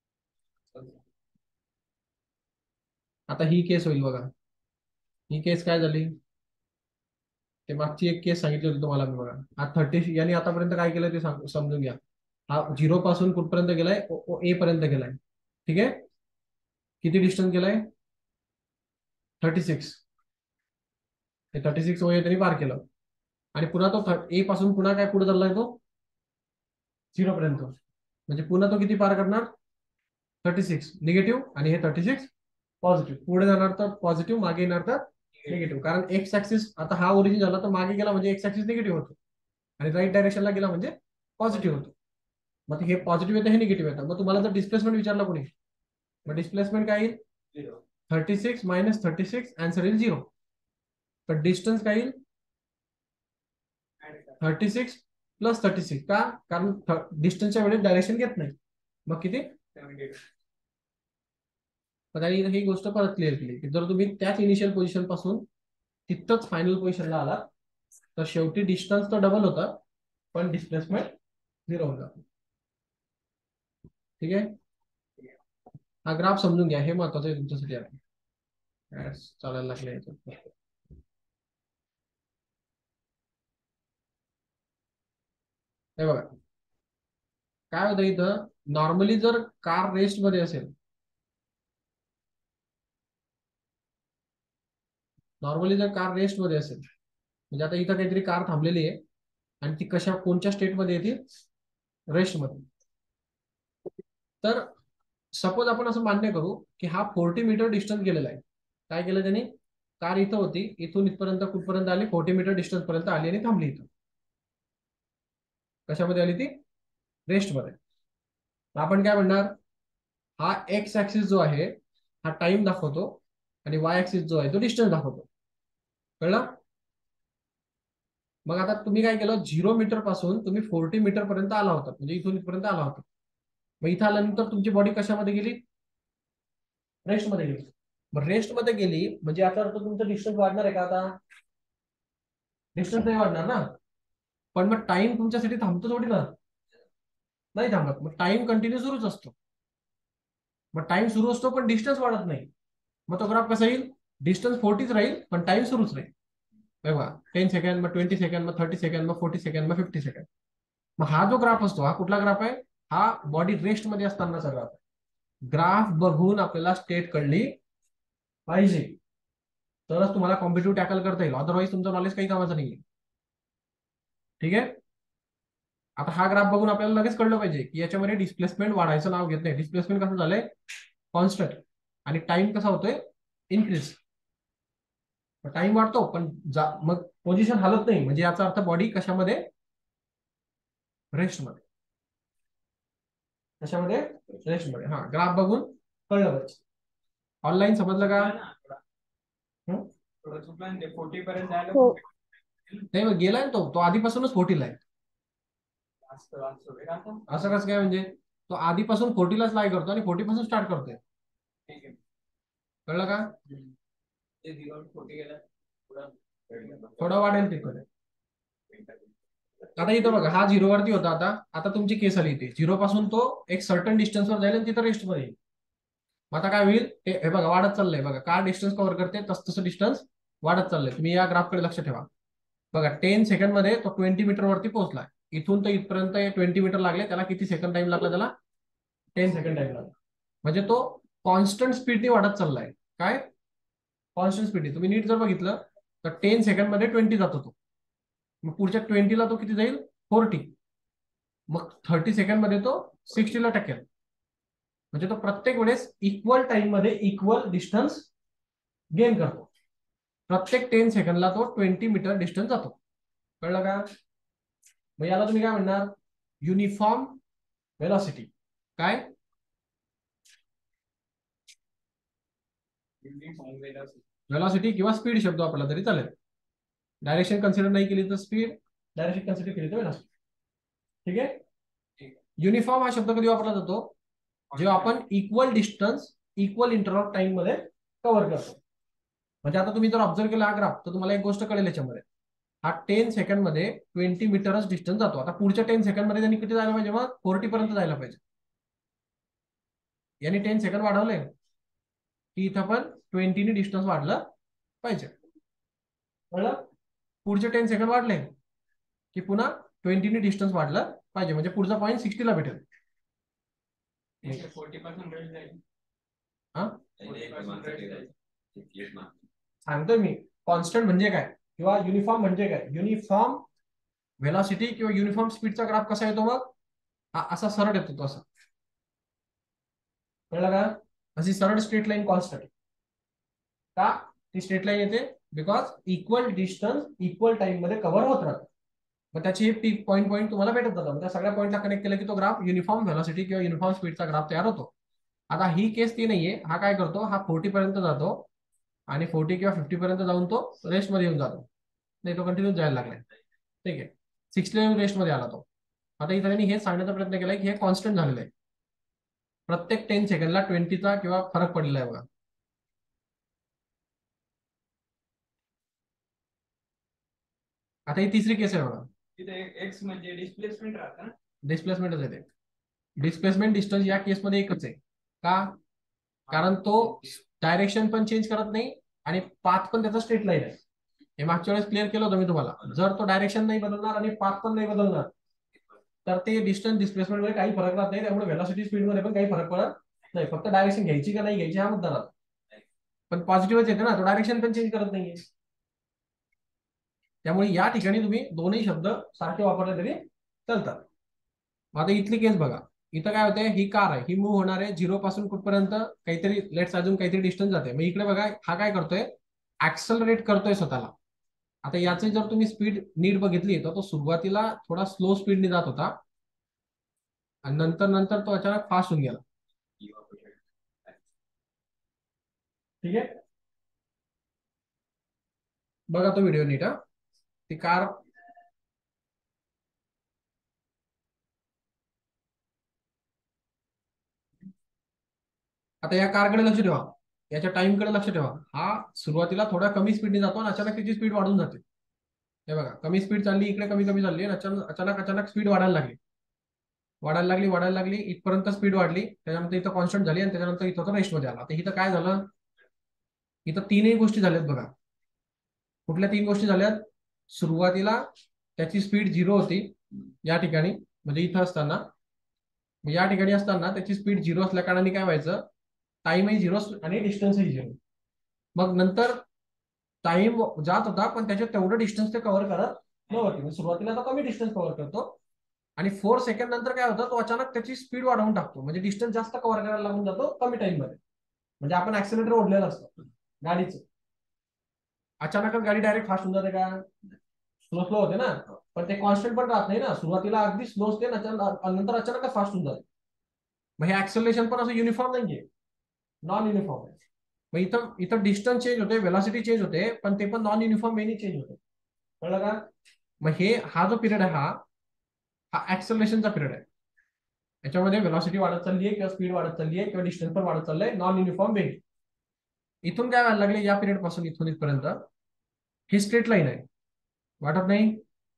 आता ही केस होईल बघा. ही केस काय झाली? ते मागची एक केस सांगितली होती तुम्हाला मी बघा. हा थर्टी यांनी आतापर्यंत काय केलं ते सांग समजून घ्या. हा झिरो पासून कुठपर्यंत गेलाय? ए पर्यंत गेलाय, ठीक आहे. किती डिस्टन्स गेलाय? Thirty six. हे थर्टी सिक्स ओ ए त्यांनी पार केलं. आणि पुन्हा तो ए पासून पुन्हा काय पुढे चाललाय तो? झिरो पर्यंत. म्हणजे पुन्हा तो किती पार करणार? थर्टी सिक्स निगेटिव्ह, आणि हे थर्टी सिक्स पॉझिटिव्ह. पुढे जाणार तर पॉझिटिव्ह, मागे येणार तर निगेटिव्ह. कारण एक्स ऍक्सिस आता हा ओरिजिन झाला, तर मागे गेला म्हणजे एक्स ऍक्सिस निगेटिव्ह होतो, आणि राईट डायरेक्शनला गेला म्हणजे पॉझिटिव्ह होतो. मग हे पॉझिटिव्ह येतं, हे निगेटिव्ह येतं. मग तुम्हाला जर डिस्प्लेसमेंट विचारलं कोणी, मग डिस्प्लेसमेंट काय येईल? Thirty six minus thirty six, answer येईल झिरो. तर डिस्टन्स काय येईल? Thirty six plus thirty six. का? कारण डिस्टन्सच्या वेळेस डायरेक्शन घेत नाही. मग किती? पण ही गोष्ट परत क्लिअर केली की जर तुम्ही त्याच इनिशियल पोझिशन पासून तिथंच फायनल पोझिशनला आला तर शेवटी डिस्टन्स तर डबल होता पण डिस्प्लेसमेंट झिरो होता. ठीक आहे, हा ग्राफ समजून घ्या, हे महत्वाचं आहे तुमच्यासाठी. आहे चालायला लागले. हे बघा काय होतं इथं, नॉर्मली जर कार रेस्ट मध्ये असेल, नॉर्मली जर कार रेस्ट मध्ये असेल म्हणजे आता इथं काहीतरी कार थांबलेली आहे आणि ती कशा कोणत्या स्टेटमध्ये येते, रेस्ट मध्ये. तर सपोज आपण असं मान्य करू की हा फोर्टी मीटर डिस्टन्स गेलेला आहे. काय केलं त्यांनी, कार इथं होती, इथून इथपर्यंत कुठपर्यंत आली, फोर्टी मीटर डिस्टन्स पर्यंत आली आणि थांबली इथं. कशामध्ये आली ती, रेस्ट मध्ये. आपण काय म्हणणार, हा एक्स ऍक्सिस जो आहे हा टाइम दाखवतो आणि वाय ऍक्सिस जो आहे तो डिस्टन्स दाखवतो. कळलं. मग आता तुम्ही काय केलं, झिरो मीटर पासून तुम्ही फोर्टी मीटर पर्यंत आला होता, म्हणजे इथून इथपर्यंत आला होता. मग इथं आल्यानंतर तुमची बॉडी कशामध्ये गेली, रेस्ट मध्ये गेली. मग रेस्ट मध्ये गेली म्हणजे याचा अर्थ तुमचं डिस्टन्स वाढणार आहे का, आता डिस्टन्स नाही वाढणार ना. पण मग टाइम तुमच्यासाठी थांबतो थोडी ना, नाही थांबत. मग टाइम कंटिन्यू सुरूच असतो. मग टाइम सुरू असतो पण डिस्टन्स वाढत नाही. मग तो ग्राफ कसा येईल, डिस्टन्स फोर्टीच राहील पण टाइम सुरूच राहील. बघा टेन सेकंड, मग ट्वेंटी सेकंड, मग थर्टी सेकंड, मग फोर्टी सेकंड, मग फिफ्टी सेकंड. मग हा जो ग्राफ असतो हा कुठला ग्राफ आहे, हा बॉडी रेस्ट मध्ये असतानाचा ग्राफ आहे. ग्राफ बघून आपल्याला स्टेट कळली पाहिजे तरच तुम्हाला कॉम्पिटिटिव्ह टॅकल करता येईल, अदरवाईज तुमचं नॉलेज काही कामाचं नाहीये. ठीक आहे, आता हा ग्राफ बघून आपल्याला लगेच कळलं पाहिजे की याच्यामध्ये डिस्प्लेसमेंट वाढायचं नाव घेत नाही. डिस्प्लेसमेंट कसं झालंय, कॉन्स्टंट, आणि टाइम कसा होतोय, इन्क्रीज. टाइम वाढतो पण मग पोझिशन हलत नाही, म्हणजे याचा अर्थ बॉडी कशामध्ये, रेस्ट मध्ये. कशामध्ये, रेस्ट मध्ये. हा ग्राफ बघून कळलं पाहिजे. ऑनलाईन समजलं का, फोर्टी पर्यंत जायला नाही मग गेलाय तो तो आधीपासूनच फोर्टीला आहे. असं कसं काय, म्हणजे तो आधीपासून फोर्टीलाच लाय करतो आणि फोर्टी पासून स्टार्ट करतोय. कळलं का, थोडं वाढेल तिकडे. आता इथं बघा हा झिरो वरती होता, आता आता तुमची केस आली इथे, झिरो पासून तो एक सर्टन डिस्टन्सवर जाईल आणि तिथं रेस्ट मध्ये येईल. मग आता काय होईल, हे बघा वाढत चाललंय. बघा कार डिस्टन्स कव्हर करते तस तसं डिस्टन्स वाढत चाललंय. तुम्ही या ग्राफकडे लक्ष ठेवा. बघा टेन सेकंड मध्ये तो ट्वेंटी मीटर वरती पोहोचलाय. इथून तर इथपर्यंत ट्वेंटी मीटर लागले, त्याला किती सेकंड टाइम लागला, त्याला टेन सेकंड टाइम लागला. म्हणजे तो कॉन्स्टंट स्पीडने वाढत चाललाय. काय कॉन्स्टंट स्पीडने, तुम्ही नीट जर बघितलं तर टेन सेकंड मध्ये ट्वेंटी जातो तो, मग पुढच्या ट्वेंटीला तो किती जाईल, फोर्टी. मग थर्टी सेकंड मध्ये तो सिक्स्टीला टक्केल. म्हणजे तो प्रत्येक वेळेस इक्वल टाइम मध्ये इक्वल डिस्टन्स गेन करतो. प्रत्येक टेन सेकंडला तो ट्वेंटी मीटर डिस्टन्स जातो. कळलं का, मग याला तुम्ही काय म्हणणार, युनिफॉर्म वेलॉसिटी. काय, वेलॉसिटी किंवा स्पीड शब्द वापरला तरी चालेल. डायरेक्शन कन्सिडर नाही केली तर स्पीड, डायरेक्शन कन्सिडर केली तर वेलॉसिटी. ठीक आहे, युनिफॉर्म हा शब्द कधी वापरला जातो, जेव्हा आपण equal distance equal interval time मध्ये कव्हर करतो. म्हणजे आता तुम्ही जर ऑब्झर्व केला हा ग्राफ तर तुम्हाला एक गोष्ट कळेल याच्यामध्ये, हा टेन सेकंड मध्ये ट्वेंटी मीटरच डिस्टन्स जातो. आता पुढच्या टेन सेकंड मध्ये त्यांनी किती जायला पाहिजे, मग फोर्टी पर्यंत जायला पाहिजे. यांनी टेन सेकंड वाढवले की इथं पण ट्वेंटीने डिस्टन्स वाढलं पाहिजे. कळलं, पुढचे टेन सेकंड वाढले की पुन्हा ट्वेंटीने डिस्टन्स वाढलं पाहिजे, म्हणजे पुढचा पॉईंट सिक्स्टीला भेटेल. फोर्टी पर्सेंट जाईल. हा सांगतोय मी, कॉन्स्टंट म्हणजे काय किंवा युनिफॉर्म म्हणजे काय. युनिफॉर्म व्हेलॉसिटी किंवा युनिफॉर्म स्पीडचा ग्राफ कसा येतो, मग हा असा सरळ येतो तो असा. कळलं का, अशी सरळ स्ट्रेट लाईन कॉन्स्टंट. का ती स्ट्रेट लाईन येते, because equal distance equal time मध्ये कव्हर होत राहतं. मग त्याची पीक पॉईंट पॉईंट तुम्हाला भेटत जातात. त्या सगळ्या पॉईंटला कनेक्ट केलं की तो ग्राफ युनिफॉर्म व्हेलॉसिटी किंवा युनिफॉर्म स्पीडचा ग्राफ तयार होतो. आता ही केस ती नाहीये, हा काय करतो, हा फोर्टी पर्यंत जातो आणि फोर्टी किंवा फिफ्टी पर्यंत जाऊन तो रेस्ट मध्ये येऊन जातो. नाही तो कंटिन्यू जायला लागलाय. ठीक आहे, सिक्स्टी रेस्ट मध्ये आला तो. आता इथे त्यांनी हेच सांगण्याचा प्रयत्न केलाय की हे कॉन्स्टंट झालेलं आहे, प्रत्येक टेन सेकंडला ट्वेंटीचा किंवा फरक पडलेला आहे बघा. आता ही तिसरी केस आहे बघा. तिथे एक्स म्हणजे डिस्प्लेसमेंट राहतं ना. डिस्प्लेसमेंटच आहे ते. डिस्प्लेसमेंट डिस्टन्स या केसमध्ये एकच आहे. का? कारण तो डायरेक्शन पण चेंज करत नाही आणि पाथ पण त्याचा स्ट्रेट लाईन आहे. हे मागच्या वेळेस क्लिअर केलं होतं मी तुम्हाला. जर तो डायरेक्शन नाही बदलणार आणि पाथ पण नाही बदलणार तर ते डिस्टन्स डिस्प्लेसमेंट मध्ये काही फरक राहत नाही. त्यामुळे व्हेलॉसिटी स्पीड मध्ये पण काही फरक पडत नाही. फक्त डायरेक्शन घ्यायची का नाही घ्यायची हा मुद्दा राहतो. पण पॉझिटिव्हच येते ना, तो डायरेक्शन पण चेंज करत नाहीये. त्यामुळे या ठिकाणी तुम्ही दोन्ही शब्द सारखे वापरले तरी चालतात. आता इथली केस बघा. इथं काय होतंय, ही कार आहे, ही मूव्ह होणार आहे झिरो पासून कुठपर्यंत काहीतरी लेट्स अजून काहीतरी डिस्टन्स जाते. मग इकडे बघा हा काय करतोय, ऍक्सलरेट करतोय स्वतःला. आता याची जर तुम्ही स्पीड नीट बघितली तर तो सुरुवातीला थोडा स्लो स्पीडने जात होता आणि नंतर नंतर तो अचानक फास्ट होऊन गेला. ठीक आहे, बघा तो व्हिडिओ नीट. हा ती कार आता या कारकडे लक्ष ठेवा, याच्या टाइमकडे लक्ष ठेवा. हा सुरुवातीला थोडा कमी स्पीडने जातो आणि अचानक त्याची स्पीड वाढून जाते. हे बघा, कमी स्पीड चालली, इकडे कमी कमी चालली आणि अचानक अचानक अचानक स्पीड वाढायला लागली वाढायला लागली वाढायला लागली इथपर्यंत स्पीड वाढली. त्याच्यानंतर इथं कॉन्स्टंट झाली आणि त्याच्यानंतर इथं तो रेस्टमध्ये आला. आता इथं काय झालं, इथं तीनही गोष्टी झाल्यात बघा. कुठल्या तीन गोष्टी झाल्यात? सुरुवातीला त्याची स्पीड झिरो होती या ठिकाणी, म्हणजे इथं असताना. या ठिकाणी असताना त्याची स्पीड झिरो असल्या कारणाने काय व्हायचं, टाइमही झिरो आणि डिस्टन्सही झिरो. मग नंतर टाइम जात होता पण त्याच्यात तेवढं डिस्टन्स ते कव्हर करत नव्हती. सुरुवातीला तो कमी डिस्टन्स कव्हर करतो आणि फोर सेकंड नंतर काय होतं, तो अचानक त्याची स्पीड वाढवून टाकतो. म्हणजे डिस्टन्स जास्त कव्हर करायला लागून जातो कमी टाइम मध्ये. म्हणजे आपण ऍक्सिलेटर ओढलेलं असतं गाडीचं, अचानकच गाडी डायरेक्ट फास्ट होऊन जाते का? स्लो स्लो होते ना, पण ते कॉन्स्टंट पण राहत नाही ना. सुरुवातीला अगदी स्लो असते नंतर अचानकच फास्ट होऊन जाते. मग हे ऍक्सलेशन पण असं युनिफॉर्म नाहीये, नॉन युनिफॉर्म आहे. मग इथं इथं डिस्टन्स चेंज होते, वेलॉसिटी चेंज होते, पण ते पण नॉन युनिफॉर्म वेनी चेंज होते. कळलं का? मग हे हा जो पिरियड आहे हा हा ऍक्सलेशनचा पिरियड आहे. याच्यामध्ये वेलॉसिटी वाढत चालली आहे किंवा स्पीड वाढत चालली आहे किंवा डिस्टन्स पण वाढत चाललंय नॉन युनिफॉर्म वे. इथून काय व्हायला लागले, या पिरियड पासून इथून इथपर्यंत ही स्ट्रेट लाईन आहे, वाटत नाही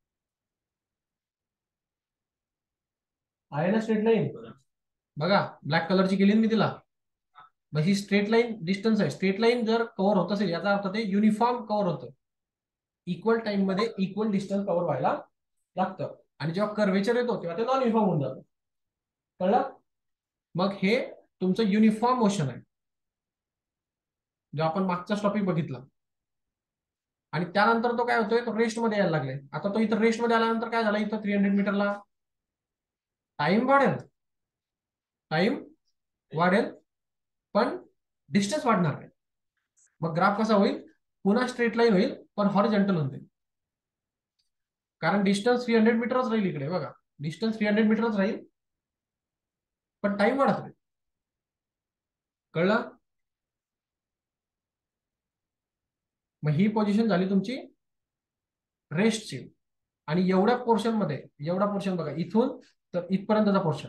आहे ना स्ट्रेट लाईन? बघा ब्लॅक कलरची केली मी तिला. मग ही स्ट्रेट लाईन डिस्टन्स आहे. स्ट्रेट लाईन जर कव्हर होत असेल याचा अर्थ ते युनिफॉर्म कव्हर होतं. इक्वल टाइम मध्ये इक्वल डिस्टन्स कव्हर व्हायला लागतं. आणि जेव्हा कर्वेचर येतो तेव्हा ते नॉन युनिफॉर्म होऊन जातं. कळलं? मग हे तुमचं युनिफॉर्म मोशन आहे, जो आपण मागचाच टॉपिक बघितला. आणि त्यानंतर तो काय होतोय, तो रेस्ट मध्ये यायला लागले. आता तो इथं रेस्ट मध्ये आल्यानंतर काय झालं, इथं थ्री हंड्रेड मीटरला टाइम वाढेल, टाइम वाढेल पण डिस्टन्स वाढणार नाही. मग ग्राफ कसा होईल, पुन्हा स्ट्रेट लाईन होईल पण हॉरिझॉन्टल होईल. कारण डिस्टन्स थ्री हंड्रेड मीटरच राहील इकडे बघा, डिस्टन्स थ्री हंड्रेड मीटरच राहील पण टाइम वाढत नाही. कळलं? मग ही पोझिशन झाली तुमची रेस्टची. आणि एवढ्या पोर्शन मध्ये, एवढा पोर्शन बघा इथून तर इथपर्यंतचा पोर्शन,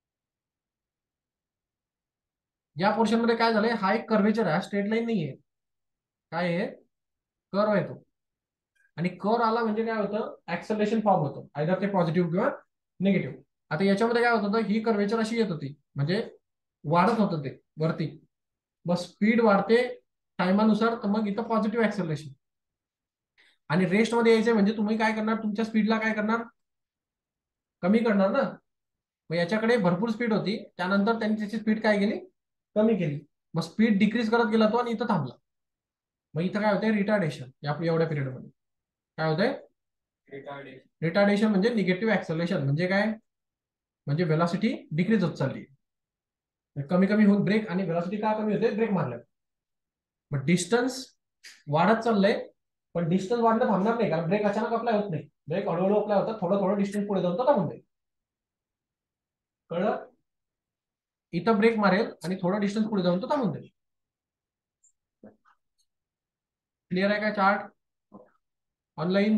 या पोर्शन मध्ये काय झालंय, हा एक कर्वेचर आहे, स्ट्रेट लाईन नाहीये. काय आहे, कर्व आहे तो. आणि कर्व आला म्हणजे काय होतं, ऍक्सलेशन फॉर्म होतं, आयदर ते पॉझिटिव्ह किंवा निगेटिव्ह. आता याच्यामध्ये काय होत होतं, ही कर्वेचर अशी येत होती म्हणजे वाढत होतं ते वरती. मग स्पीड वाढते टायमानुसार, तर मग इथं पॉझिटिव्ह ऍक्सलेशन. आणि रेस्ट मध्ये यायचंय म्हणजे तुम्ही काय करणार, तुमच्या स्पीडला काय करणार, कमी करणार ना. मग याच्याकडे भरपूर स्पीड होती, त्यानंतर त्यांनी त्याची स्पीड काय केली, कमी केली. मग स्पीड डिक्रीज करत गेला तो आणि इथं थांबला. मग इथं काय होतंय, रिटार्डेशन. या एवढ्या पिरियडमध्ये काय होतंय, रिटार्डेशन. रिटार्डेशन म्हणजे निगेटिव्ह ऍक्सलेशन. म्हणजे काय, म्हणजे वेलॉसिटी डिक्रीज होत चालली, कमी कमी होऊन ब्रेक. आणि वेलॉसिटी का कमी होते, ब्रेक मारल्या. मग डिस्टन्स वाढत चाललंय पण डिस्टन्स वाढणं थांबणार नाही, कारण ब्रेक अचानक अप्लाय होत नाही. ब्रेक हळूहळू अप्लाय होतात, थोडं थोडं डिस्टन्स पुढे जाऊन तो थांबून जाईल. कळलं? इथं ब्रेक मारेल आणि थोडं डिस्टन्स पुढे जाऊन तो थांबून जाईल. क्लिअर आहे का चार्ट ऑनलाईन?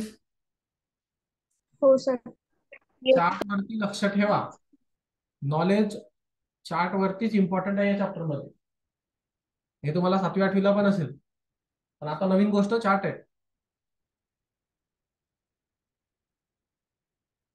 हो सर. चार्ट वरती लक्ष ठेवा, नॉलेज चार्ट वरतीच इम्पॉर्टंट आहे या चॅप्टर मध्ये. हे तुम्हाला सातवी आठवीला पण असेल, पण आता नवीन गोष्ट चार्ट आहे.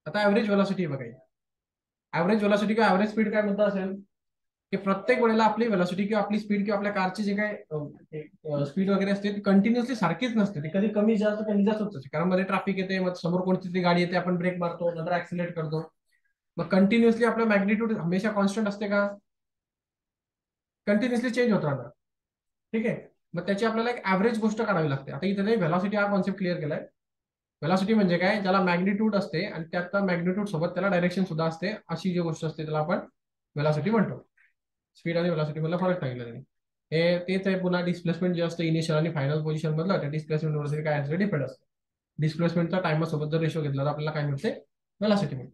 आता ऍव्हरेज व्हेलॉसिटी बघा, ऍव्हरेज व्हेलॉसिटी किंवा ऍव्हरेज स्पीड काय मुद्दा असेल की प्रत्येक वेळेला आपली व्हेलॉसिटी किंवा आपली स्पीड किंवा आपल्या कारची जे काय स्पीड वगैरे असते ती कंटिन्युअसली सारखीच नसते, ती कधी कमी जास्त कमी जास्त होत असते, कारण मध्ये ट्रॅफिक येते, मग समोर कोणती तरी गाडी येते, आपण ब्रेक मारतो, नंतर ऍक्सिलेट करतो. मग कंटिन्युअसली आपलं मॅग्निट्यूड हमेशा कॉन्स्टंट असते का? कंटिन्युअसली चेंज होत राहणार. ठीक आहे, मग त्याची आपल्याला एक ऍव्हरेज गोष्ट काढावी लागते. आता इथे व्हेलॉसिटी हा कॉन्सेप्ट क्लिअर केलाय. व्हेलॉसिटी म्हणजे काय, ज्याला मॅग्निट्यूड असते आणि त्यात मॅग्निट्यूड सोबत त्याला डायरेक्शन सुद्धा असते, अशी जी गोष्ट असते त्याला आपण व्हेलॉसिटी म्हणतो. स्पीड आणि व्हेलॉसिटी मधला फरक सांगितला त्यांनी. हे तेच आहे पुन्हा डिस्प्लेसमेंट जे असतं इनिशियल आणि फायनल पोझिशन मधलं, त्या डिस्प्लेसमेंट वरती काय असतं डिपेंड असतं. डिस्प्लेसमेंटचा टाइमसोबत जर रेशो घेतला तर आपल्याला काय मिळते, व्हेलॉसिटी मिळते.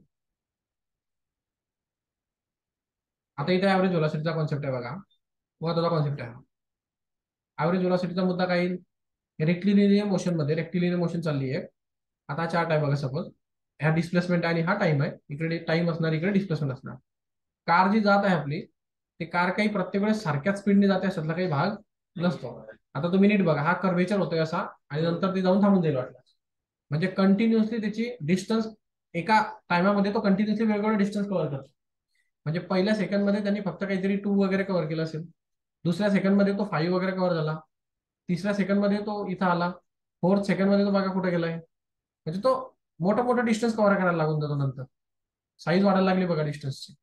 आता इथे ऍव्हरेज व्हेलॉसिटीचा कॉन्सेप्ट आहे बघा, महत्वाचा कॉन्सेप्ट आहे. ऍव्हरेज व्हेलॉसिटीचा मुद्दा काय येईल, रेक्टिलिनियर मोशन मध्ये रेक्टिलिनियर मोशन चालली आहे. आता चार्ट आहे बघा, सपोज ह्या डिस्प्लेसमेंट आणि हा टाइम आहे, इकडे टाइम असणार, इकडे डिस्प्लेसमेंट असणार. कार जी जात आहे आपली, ती कार काही प्रत्येक वेळेस सारख्याच स्पीडने जाते अशातला काही भाग नसतो. आता तुम्ही नीट बघा, हा कर्वेचर होतोय असा आणि नंतर ती जाऊन थांबून जाईल वाटलं, म्हणजे कंटिन्युअसली त्याची डिस्टन्स एका टायमामध्ये तो कंटिन्युअसली वेगवेगळं डिस्टन्स कव्हर करतो. म्हणजे पहिल्या सेकंडमध्ये त्यांनी फक्त काहीतरी टू वगैरे कव्हर केलं असेल, दुसऱ्या सेकंडमध्ये तो फाईव्ह वगैरे कव्हर झाला, तिसऱ्या सेकंडमध्ये तो इथं आला, फोर्थ सेकंडमध्ये तो बघा कुठे गेलाय. म्हणजे तो मोठा मोठा डिस्टन्स कव्हर करायला लागून जातो, नंतर साईज वाढायला लागली बघा डिस्टन्सची,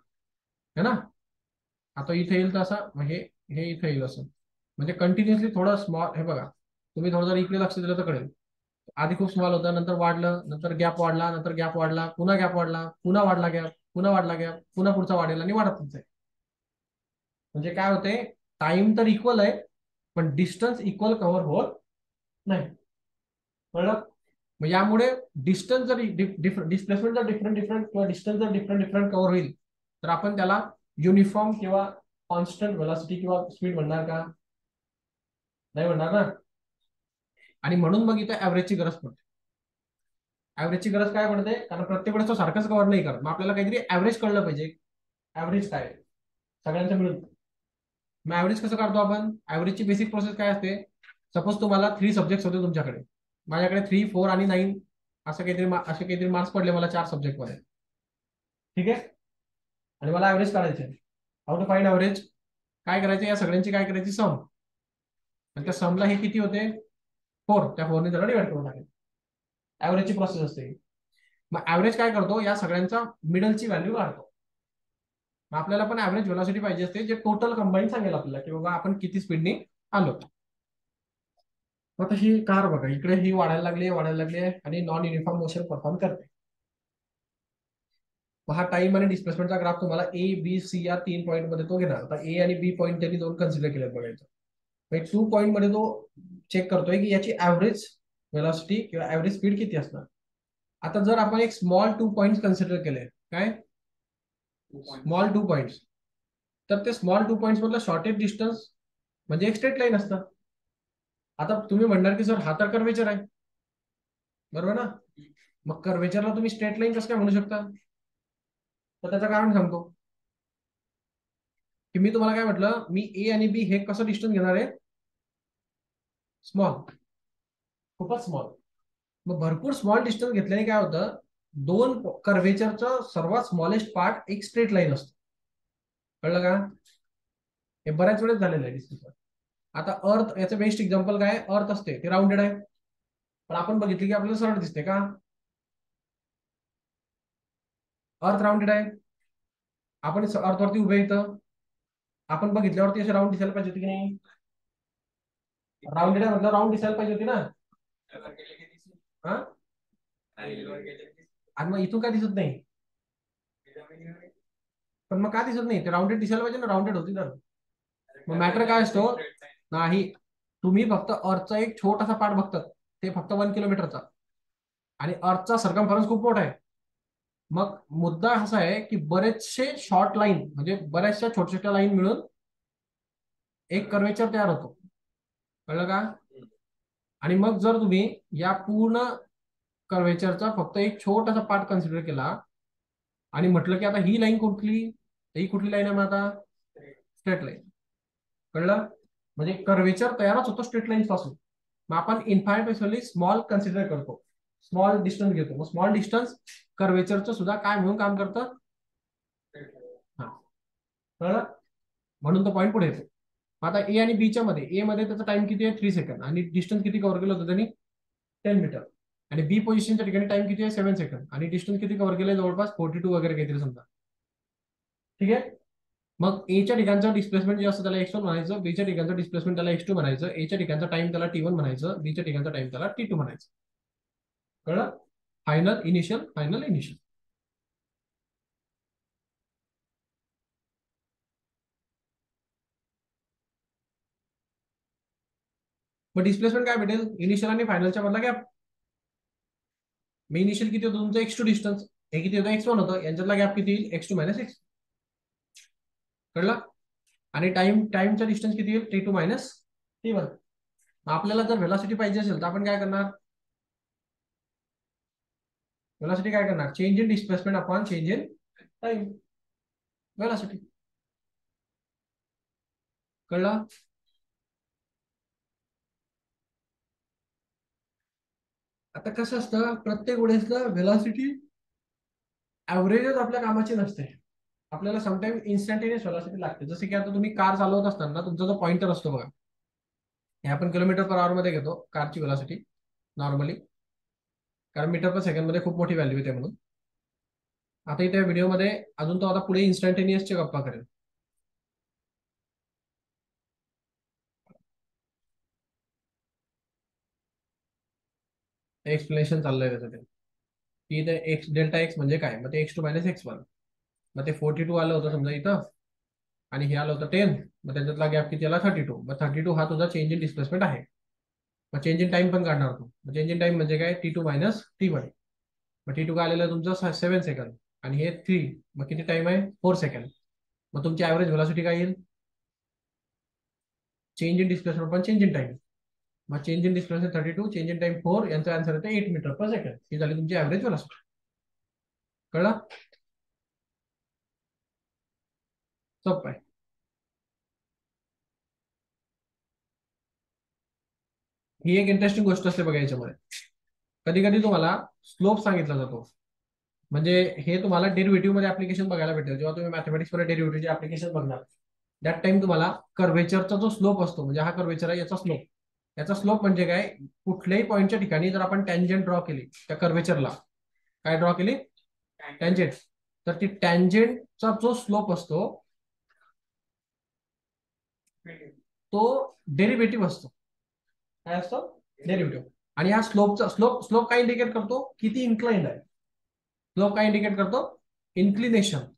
है ना. आता इथे येईल तर असं, म्हणजे हे इथे येईल असं, म्हणजे कंटिन्युअसली थोडं स्मॉल. हे बघा, तुम्ही थोडं जर इकडे लक्ष दिलं तर कळेल, आधी खूप स्मॉल होता, नंतर वाढलं, नंतर गॅप वाढला, नंतर गॅप वाढला, पुन्हा गॅप वाढला, पुन्हा वाढला गॅप, पुन्हा वाढला गॅप, पुन्हा पुढचा वाढेल आणि वाढतच आहे. म्हणजे काय होते, टाइम तर इक्वल आहे पण डिस्टन्स इक्वल कव्हर होत नाही. कळलं? मग यामुळे डिस्टन्स जर डिस्प्लेसमेंट जर डिफरंट डिफरंट किंवा डिस्टन्स जर डिफरंट डिफरंट कव्हर होईल तर आपण त्याला युनिफॉर्म किंवा कॉन्स्टंट व्हेलॉसिटी किंवा स्पीड म्हणणार का? नाही म्हणणार ना. आणि म्हणून मग इथे ऍव्हरेजची गरज पडते. ऍव्हरेजची गरज काय पडते, कारण प्रत्येक वेळेस तो सारखंच कव्हर नाही करत, मग आपल्याला काहीतरी ऍव्हरेज कळलं पाहिजे. ऍव्हरेज काय सगळ्यांचं मिळून. मग ऍव्हरेज कसं काढतो आपण? ऍव्हरेजची बेसिक प्रोसेस काय असते, सपोज तुम्हाला थ्री सब्जेक्ट होते तुमच्याकडे, माझ्याकडे थ्री फोर आणि नाईन असं काहीतरी असे काहीतरी मार्क्स पडले मला चार सब्जेक्ट मध्ये. ठीक आहे, आणि मला ऍव्हरेज काढायचे. How to find average? काय करायचं, या सगळ्यांची काय करायची सम, आणि त्या समला हे किती होते, फोर, त्या फोरने त्याला डिवाइड करून टाकायचं. ऍव्हरेजची प्रोसेस असते. मग ऍव्हरेज काय करतो, या सगळ्यांचा मिडलची व्हॅल्यू काढतो. मग आपल्याला पण ऍव्हरेज व्हेलॉसिटी पाहिजे असते, जे टोटल कंबाईन सांगेल आपल्याला की बाबा आपण किती स्पीडने आलो. मग ही कार बघा, इकडे ही वाढायला लागली वाढायला लागली आहे आणि नॉन युनिफॉर्म मोशन परफॉर्म करते. हा टाइम आणि डिस्प्लेसमेंटचा ग्राफ तुम्हाला ए बी सी या तीन पॉईंट मध्ये तो घेणार. आता ए आणि बी पॉईंट त्यांनी दोन कन्सिडर केले बघायचं. टू पॉईंट मध्ये तो चेक करतोय की याची ऍव्हरेज व्हेलॉसिटी किंवा ऍव्हरेज स्पीड किती असणार. आता जर आपण एक स्मॉल टू पॉईंट कन्सिडर केले, काय स्मॉल टू पॉईंट्स, तर ते स्मॉल टू पॉईंट्स मधलं शॉर्टेज डिस्टन्स म्हणजे एक स्ट्रेट लाईन असतं. आता तुम्ही म्हणणार की सर हा तर कर्वेचर आहे, बरोबर ना. मग कर्वेचरला तुम्ही स्ट्रेट लाईन कसं काय म्हणू शकता? तर त्याचं कारण सांगतो की मी तुम्हाला काय म्हटलं, मी ए आणि बी हे कसं डिस्टन्स घेणार आहे, स्मॉल, खूपच स्मॉल. मग भरपूर स्मॉल डिस्टन्स घेतल्याने काय होतं, दोन कर्वेचरचा सर्वात स्मॉलेस्ट पार्ट एक स्ट्रेट लाईन असतो. कळलं का? हे बऱ्याच वेळेस झालेलं आहे डिस्कशन. आता अर्थ याचं बेस्ट एक्झाम्पल काय, अर्थ असते ते राऊंडेड आहे, पण आपण बघितले की आपल्याला सरळ दिसते का? अर्थ राऊंडेड आहे, आपण अर्थवरती उभे इथं, आपण बघितल्यावरती असे राऊंड दिसायला पाहिजे होती की नाही? राऊंडेड आहे म्हटलं राऊंड दिसायला पाहिजे होती ना. हा, आणि मग इथून काय दिसत नाही, पण मग का दिसत नाही? ते राऊंडेड दिसायला पाहिजे ना, राऊंडेड होती तर. मग मॅटर काय असतो, नाही तुम्ही फक्त अर्थचा एक छोटासा पार्ट बघतात, ते फक्त वन किलोमीटरचा, आणि अर्थचा सरकमफरन्स खूप मोठा आहे. मग मुद्दा असा आहे की बरेचसे शॉर्ट लाईन म्हणजे बऱ्याचशा छोट्या छोट्या लाईन मिळून एक कर्वेचर तयार होतो. कळलं का? आणि मग जर तुम्ही या पूर्ण कर्वेचरचा फक्त एक छोटासा पार्ट कन्सिडर केला आणि म्हटलं की आता ही लाईन कुठली, ही कुठली लाईन आहे मग आता, स्ट्रेट लाईन. कळलं? म्हणजे कर्वेचर तयारच होतो स्ट्रेट लाईन पासून. मग आपण इन्फायनाइटली स्मॉल कन्सिडर करतो. स्मॉल डिस्टन्स घेतो, मग स्मॉल डिस्टन्स कर्वेचरचं सुद्धा काय म्हणून काम करतं, हा कळलं, म्हणून तो पॉईंट पुढे येतो. आता ए आणि बीच्या मध्ये, ए मध्ये त्याचा टाइम किती आहे थ्री सेकंड आणि डिस्टन्स किती कव्हर केलं होतं त्यांनी टेन मीटर, आणि बी पोझिशनच्या ठिकाणी टाइम किती आहे सेव्हन सेकंड आणि डिस्टन्स किती कव्हर केलंय जवळपास फोर्टी टू वगैरे काहीतरी समजा. ठीक आहे, मग एच्या ठिकाणचं डिस्प्लेसमेंट जे असतं त्याला एक्स वन म्हणायचं, बीच्या ठिकाणचं डिस्प्लेसमेंट त्याला एक्स टू म्हणायचं, एच्या ठिकाणचा टाइम त्याला टी वन म्हणायचं, बीच्या ठिकाणचा टाइम त्याला टी टू म्हणायचं. कळलं, फायनल इनिशियल फायनल इनिशियल. मग डिस्प्लेसमेंट काय भेटेल, इनिशियल आणि फायनलच्या मधला गॅप. मी इनिशियल किती होतं तुमचं एक्स टू डिस्टन्स, हे किती होतं एक्स वन होतं, यांच्यातला गॅप किती येईल एक्स टू मायनस एक्स. कळलं, आणि टाइम टाइमचा डिस्टन्स किती येईल T two minus T one. आपल्याला जर व्हेलॉसिटी पाहिजे असेल तर आपण काय करणार, व्हेलॉसिटी काय करणार, change in displacement upon change in time velocity. कळलं, आता कसं असतं प्रत्येक वेळेस व्हेलॉसिटी ऍव्हरेजच आपल्या कामाची नसते, आपल्याला समटाइम इन्स्टंटेनियस व्हेलॉसिटी लागते. जसं की आता तुम्ही कार चालवत असताना तुमचा जो पॉइंटर असतो बघा, हे आपण किलोमीटर पर आवर मध्ये घेतो कारची व्हेलॉसिटी नॉर्मली, कारण मीटर पर सेकंड मध्ये खूप मोठी व्हॅल्यू येते म्हणून. आता इथे व्हिडिओमध्ये अजून तो आता पुढे इन्स्टंटेनियसचे गप्पा करेल. एक्सप्लेनेशन चाललंय त्याचं ते, की इथे एक्स डेल्टा एक्स म्हणजे काय, मग ते X two minus X one, मग ते फोर्टी टू आलं होतं समजा इथं, आणि हे आलं होतं टेन, मग त्याच्यातला गॅप किती आला थर्टी टू, मग थर्टी टू हा तुझा चेंज इन डिस्प्लेसमेंट आहे. मग चेंज इन टाइम पण काढणार तू, मग चेंज इन टाइम म्हणजे काय T two minus T one, मग टी टू काय आलेलं तुमचं सेव्हन सेकंड आणि हे थ्री, मग किती टाइम आहे फोर सेकंड. मग तुमची ऍव्हरेज व्हेलॉसिटी काय येईल, चेंज इन डिस्प्लेसमेंट पण चेंज इन टाइम, मग change in displacement thirty two, change in time four, यांचा आन्सर येते एट मीटर पर सेकंड. ही झाली तुमची ऍव्हरेज व्हेलॉसिटी. कळलं, सोपं आहे. ही एक इंटरेस्टिंग गोष्ट असते बघा याच्यामध्ये, कधी कधी तुम्हाला स्लोप सांगितला जातो, म्हणजे हे तुम्हाला डेरिव्हेटिव्ह मध्ये ऍप्लिकेशन बघायला भेटेल. जेव्हा तुम्ही मॅथमॅटिक्स मध्ये डेरिव्हेटिव्हचे ऍप्लिकेशन बघणार दॅट टाइम तुम्हाला कर्वेचरचा जो स्लोप असतो, म्हणजे हा कर्वेचर आहे याचा स्लोप, याचा स्लोप म्हणजे काय, कुठल्याही पॉईंटच्या ठिकाणी जर आपण टँजंट ड्रॉ केली त्या कर्वेचरला, काय ड्रॉ केली टँजंट, तर ती टँजंटचा जो स्लोप असतो तो डेरिव्हेटिव्ह असतो. काय असतो डेरिव्हेटिव्ह. आणि हा स्लोपचा स्लोप स्लोप काय इंडिकेट करतो, किती इन्क्लाइंड आहे. स्लोप काय इंडिकेट करतो, इन्क्लिनेशन.